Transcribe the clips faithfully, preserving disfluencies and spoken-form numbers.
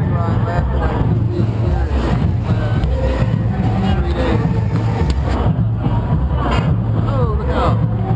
karting ride lasted like two weeks here in three days. Oh, look out.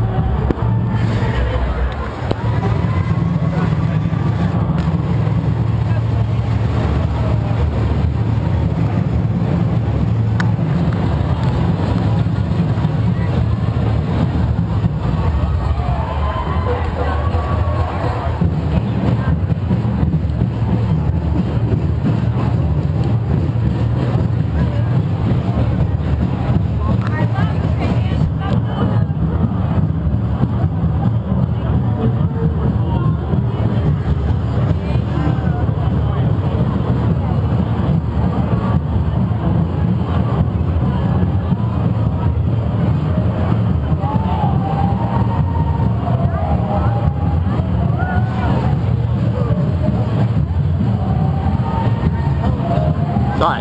Sorry.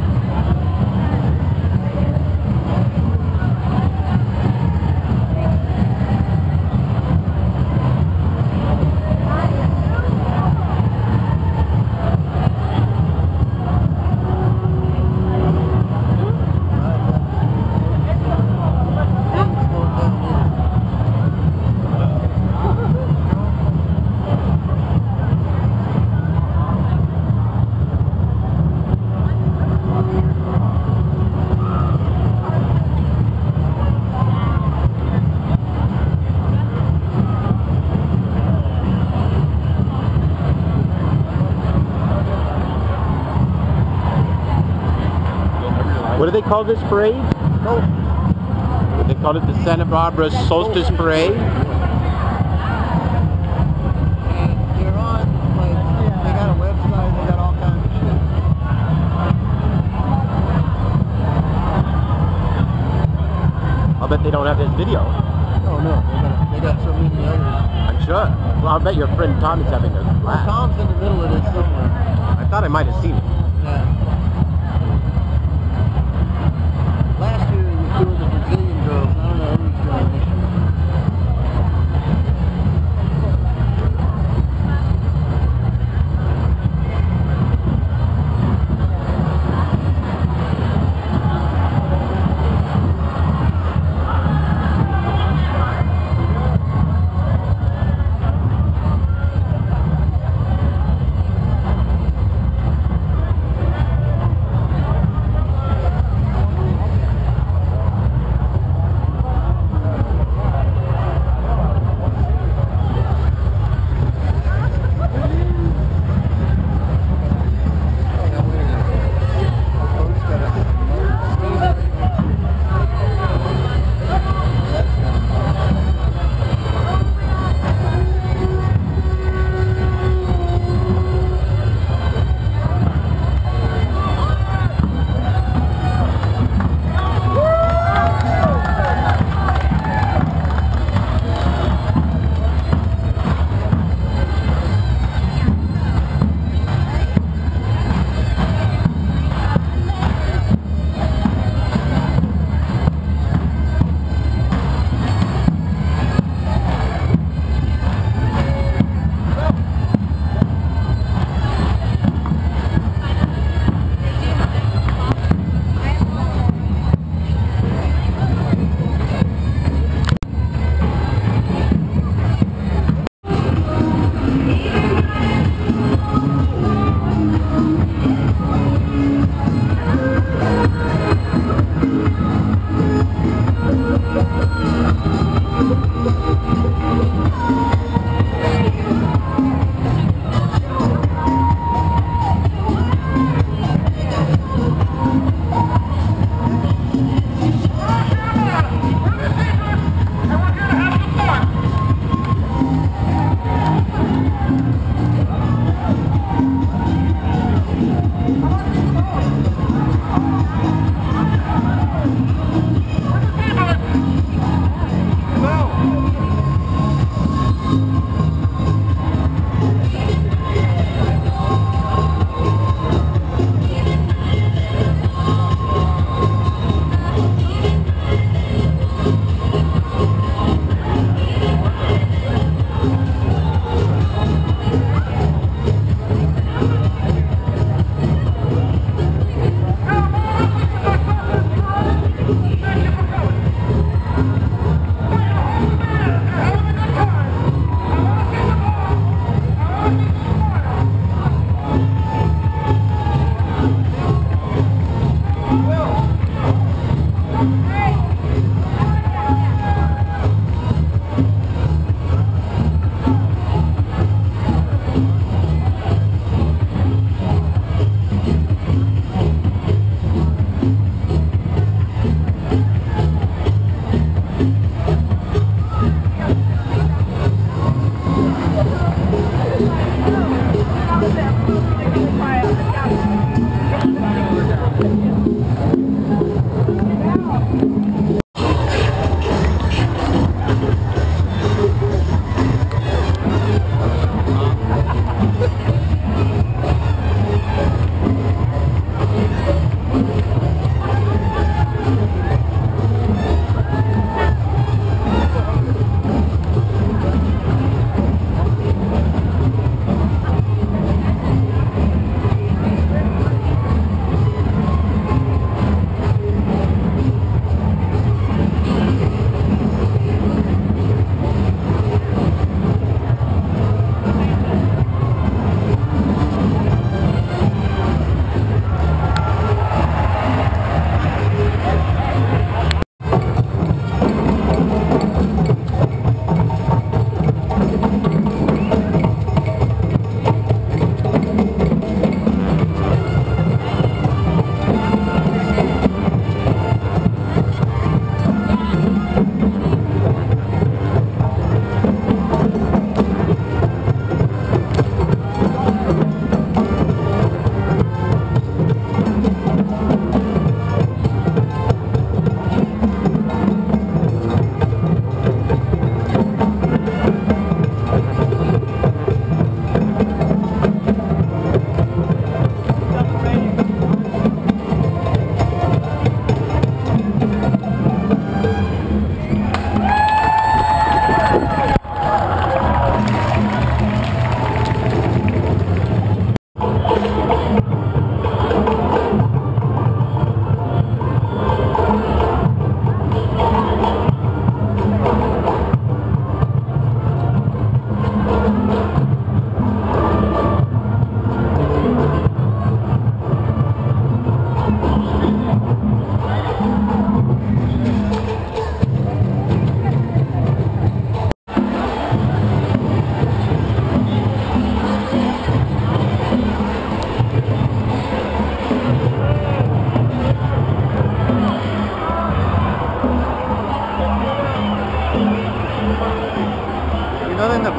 What do they call this parade? Oh. They call it the Santa Barbara Solstice Parade. And they're on, like, they got a website, they got all kinds of shit. I'll bet they don't have this video. Oh no, they got, they got so many others. I'm sure. Well, I'll bet your friend Tom is having a Well, blast. Tom's in the middle of this somewhere. I thought I might have seen it. Yeah. Last year he was doing the Brazilian girls. I don't know who he's doing this year.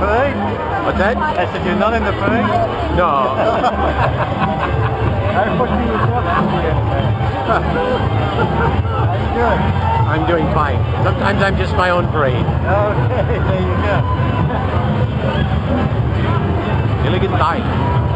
parade? What's that? I said, you're not in the parade? No. I must be How you doing? I'm doing fine. Sometimes I'm just my own parade. Okay, there you go. Elegant time.